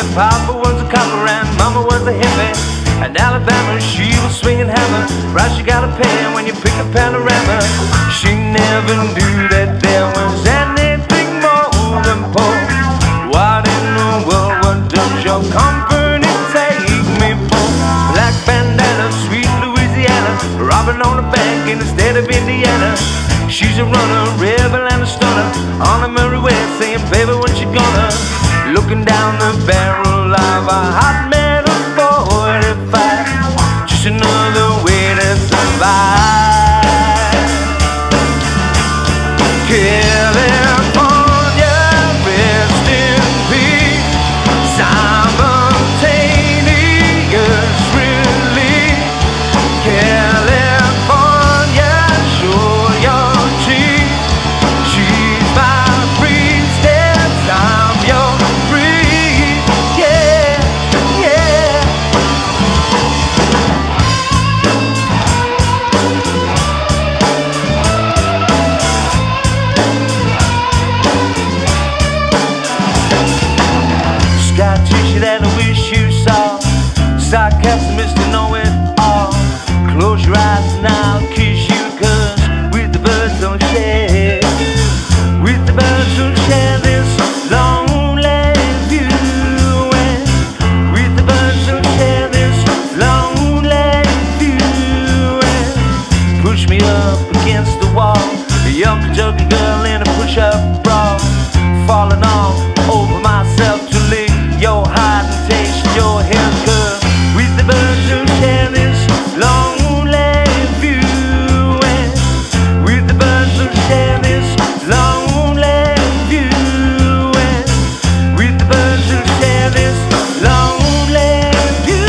Papa was a copper and Mama was a hippie. In Alabama, she was swinging hammer. Price you gotta pay when you pick a panorama. She never knew that there was anything more than poor. What in the world, what does your company take me for? Black bandana, sweet Louisiana, robbing on the bank in the state of Indiana. She's a runner, rebel and a stunner, on a merry way saying, baby, what you gonna? Looking down the barrel of a hot metal 45, just another way to survive. California, rest in peace. Simultaneous relief. California, show your teeth. She's my priestess, I'm your priest. Yeah, yeah. Sky tissue that I wish you saw. Sarcasm is to know it all. Close your eyes and I'll kiss you, 'cause with the birds don't share. With the birds don't share this lonely view. And with the birds don't share this lonely view. And push me up against the wall, a young Kentucky girl in a push-up bra, falling all over myself to lick your heart and taste your hair curl. With the birds who share this lonely view. And with the birds who share this lonely view. And with the birds who share this lonely view.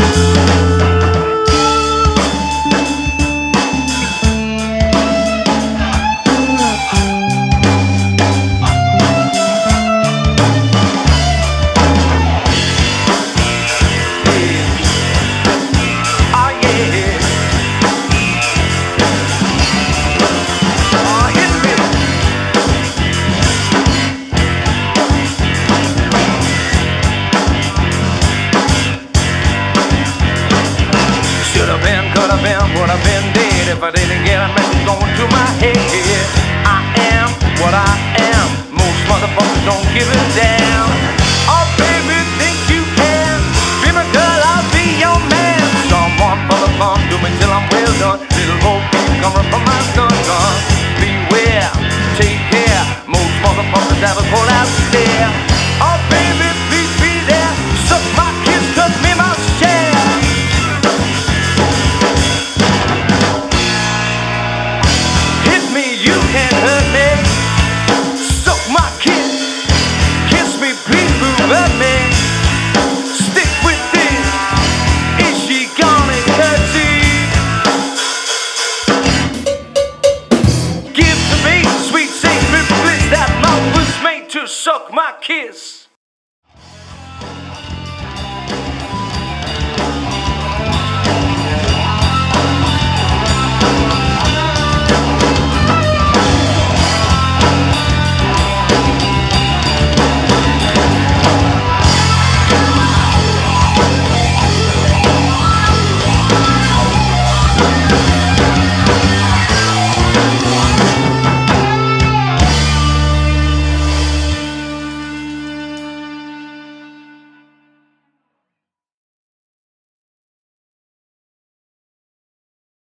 Could have been, would have been dead if I didn't get a message going through my head. I am what I am. Most motherfuckers don't give a damn. Oh baby, think you can be my girl, I'll be your man. Someone for the fun, do me till I'm well done. Little hope coming from my son, gun. Beware, take care. Most motherfuckers have a cold out stare. Oh baby, please be there. Suck my kiss, touch me my share. You can't hurt me. Suck my kiss. Kiss me, please, boo, hurt me. Stick with this. Is she gonna hurt you? Give to me sweet sacred bliss. That mouth was made to suck my kiss.